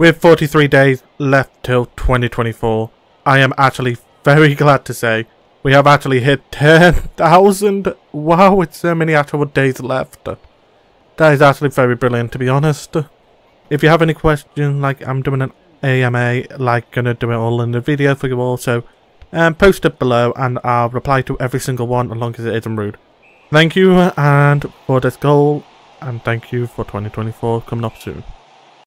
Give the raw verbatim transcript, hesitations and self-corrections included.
with forty-three days left till twenty twenty-four, I am actually very glad to say we have actually hit ten thousand. Wow, it's so many actual days left. That is actually very brilliant, to be honest. If you have any questions, like I'm doing an A M A, like gonna do it all in the video for you all, so um, post it below and I'll reply to every single one as long as it isn't rude. Thank you and for this goal, and thank you for twenty twenty-four coming up soon.